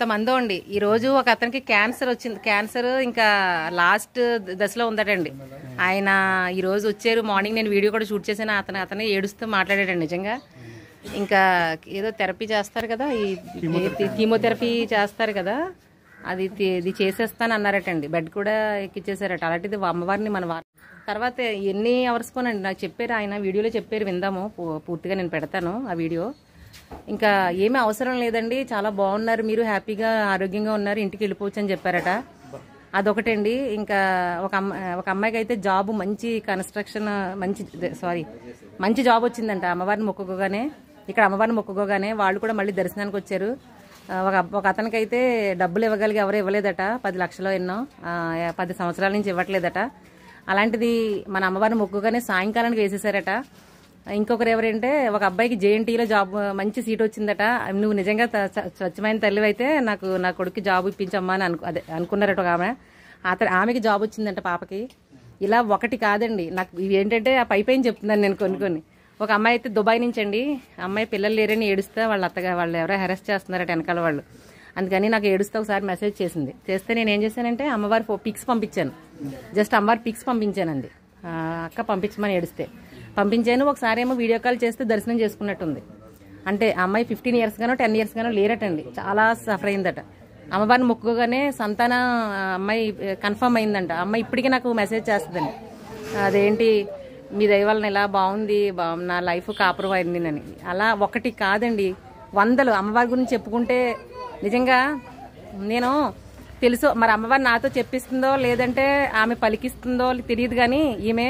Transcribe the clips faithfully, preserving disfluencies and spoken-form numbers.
ఎంతమందో అండి. ఈరోజు ఒక అతనికి క్యాన్సర్ వచ్చింది. క్యాన్సర్ ఇంకా లాస్ట్ దశలో ఉందటండి. ఆయన ఈరోజు వచ్చారు. మార్నింగ్ నేను వీడియో కూడా షూట్ చేశాను. అతను అతను ఏడుస్తూ మాట్లాడాడండి. నిజంగా ఇంకా ఏదో థెరపీ చేస్తారు కదా, ఈ కీమోథెరపీ చేస్తారు కదా, అది ఇది చేసేస్తాను అన్నారటండి. బెడ్ కూడా ఎక్కిచ్చేసారట. అలాంటిది అమ్మవారిని మన వారి తర్వాత ఎన్ని అవర్స్ కోనండి నాకు చెప్పారు ఆయన, వీడియోలో చెప్పారు, విందాము. పూర్తిగా నేను పెడతాను ఆ వీడియో. ఇంకా ఏమీ అవసరం లేదండి, చాలా బాగున్నారు మీరు, హ్యాపీగా ఆరోగ్యంగా ఉన్నారు, ఇంటికి వెళ్ళిపోవచ్చు అని చెప్పారట. అదొకటండి. ఇంకా ఒక అమ్మాయి ఒక అమ్మాయికి అయితే జాబ్, మంచి కన్స్ట్రక్షన్, మంచి సారీ మంచి జాబ్ వచ్చిందంట అమ్మవారిని మొక్కుకోగానే. ఇక్కడ అమ్మవారిని మొక్కుకోగానే వాళ్ళు కూడా మళ్ళీ దర్శనానికి వచ్చారు. ఒక ఒక అతనికి అయితే డబ్బులు ఇవ్వగలిగి ఎవరు ఇవ్వలేదట, పది లక్షలు ఎన్నో పది సంవత్సరాల నుంచి ఇవ్వట్లేదట. అలాంటిది మన అమ్మవారిని మొక్కుగానే సాయంకాలానికి వేసేసారట. ఇంకొకరు ఎవరంటే ఒక అబ్బాయికి జేఎన్టీలో జాబ్, మంచి సీట్ వచ్చిందట. నువ్వు నిజంగా స్వచ్ఛమైన తల్లి అయితే నాకు నా కొడుకు జాబ్ ఇప్పించమ్మా అని అనుకు అదే అనుకున్నారట ఒక ఆమె. అతను ఆమెకి జాబ్ వచ్చిందంట పాపకి. ఇలా ఒకటి కాదండి, నాకు ఇవి ఏంటంటే ఆ పై పైన చెప్తున్నాను నేను కొన్ని కొన్ని. ఒక అమ్మాయి అయితే దుబాయ్ నుంచి అండి, అమ్మాయి పిల్లలు లేరని ఏడుస్తా వాళ్ళ అత్తగా వాళ్ళు ఎవరో హెరెస్ట్ చేస్తున్నారట వెనకాల వాళ్ళు. అందుకని నాకు ఏడుస్తూ ఒకసారి మెసేజ్ చేసింది. చేస్తే నేను ఏం చేశానంటే అమ్మవారి పిక్స్ పంపించాను. జస్ట్ అమ్మవారి పిక్స్ పంపించానండి. అక్క పంపించమని ఏడిస్తే పంపించాను. ఒకసారి ఏమో వీడియో కాల్ చేస్తే దర్శనం చేసుకున్నట్టుంది. అంటే అమ్మాయి ఫిఫ్టీన్ ఇయర్స్ గానో టెన్ ఇయర్స్ గానో లేరటండి. చాలా సఫర్ అయిందట. అమ్మవారిని మొక్కుగానే సంతాన అమ్మాయి కన్ఫర్మ్ అయిందంట. అమ్మాయి ఇప్పటికీ నాకు మెసేజ్ చేస్తుందండి, అదేంటి మీ దయ వలన ఇలా బాగుంది, నా లైఫ్ కాపురం అయింది. అలా ఒకటి కాదండి, వందలు అమ్మవారి గురించి చెప్పుకుంటే నిజంగా నేను తెలుసు. మరి అమ్మవారు నాతో చెప్పిస్తుందో లేదంటే ఆమె పలికిస్తుందో తెలియదు, కానీ ఈమె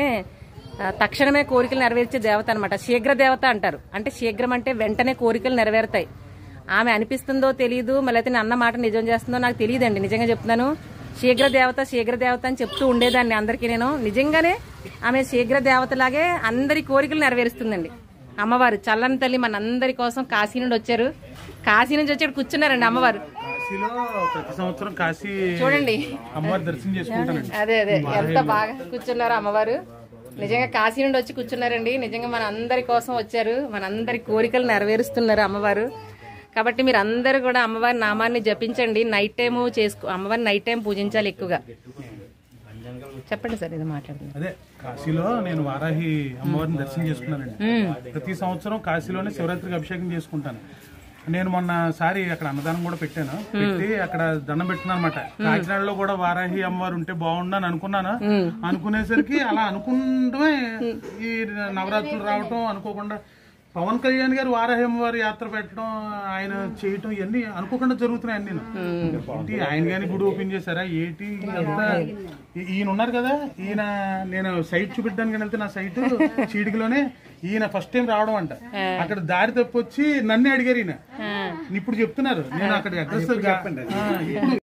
తక్షణమే కోరికలు నెరవేర్చే దేవత అనమాట. శీఘ్ర దేవత అంటారు. అంటే శీఘ్రం అంటే వెంటనే కోరికలు నెరవేరుతాయి. ఆమె అనిపిస్తుందో తెలియదు, మళ్ళీ అయితే అన్న మాట నిజం చేస్తుందో నాకు తెలియదండి. నిజంగా చెప్తున్నాను, శీఘ్ర దేవత శీఘ్ర దేవత అని చెప్తూ ఉండేదాన్ని అందరికీ నేను. నిజంగానే ఆమె శీఘ్ర దేవతలాగే అందరి కోరికలు నెరవేరుస్తుందండి అమ్మవారు. చల్లని తల్లి మన అందరి కోసం కాశీ నుండి వచ్చారు. కాశీ నుంచి వచ్చి కూర్చున్నారండి అమ్మవారు. ప్రతి సంవత్సరం కాశీ చూడండి అమ్మవారి దర్శనం చేసుకుంటానండి. అదే అదే ఎంత బాగా కూర్చున్నారు అమ్మవారు. నిజంగా కాశీ నుండి వచ్చి కూర్చున్నారండి. నిజంగా మన అందరి కోసం వచ్చారు, మన అందరి కోరికలు నెరవేరుస్తున్నారు అమ్మవారు. కాబట్టి మీరు అందరూ కూడా అమ్మవారి నామాన్ని జపించండి. నైట్ టైం చేసుకో, అమ్మవారిని నైట్ టైం పూజించాలి ఎక్కువగా. చెప్పండి సార్, ఇది మాట్లాడుతుంది. అదే కాశీలో నేను వారాహి అమ్మవారిని దర్శనం చేసుకున్నానండి. ప్రతి సంవత్సరం కాశీలోనే శివరాత్రికి అభిషేకం చేసుకుంటాను. నేను మొన్నసారి అక్కడ అన్నదానం కూడా పెట్టాను. పెట్టి అక్కడ దండం పెట్టినా అనమాట. కాకినాడలో కూడా వారాహి అమ్మవారు ఉంటే బాగుండని అనుకున్నాను. అనుకునేసరికి అలా అనుకుంటమే ఈ నవరాత్రులు రావటం, అనుకోకుండా పవన్ కళ్యాణ్ గారు వారాహి అమ్మవారి యాత్ర పెట్టడం, ఆయన చేయటం, ఇవన్నీ అనుకోకుండా జరుగుతున్నాయి అన్ని. ఏంటి ఆయన గాని గుడి ఓపెన్ చేశారా ఏంటి అంతా? ఈయన ఉన్నారు కదా, ఈయన నేను సైట్ చూపించడానికి వెళ్తే నా సైట్ చీడికిలోనే ఈయన ఫస్ట్ టైం రావడం అంట. అక్కడ దారి తప్పొచ్చి నన్నే అడిగారు ఈయన. ఇప్పుడు చెప్తున్నారు, నేను అక్కడ అడ్రస్ చెప్పండి.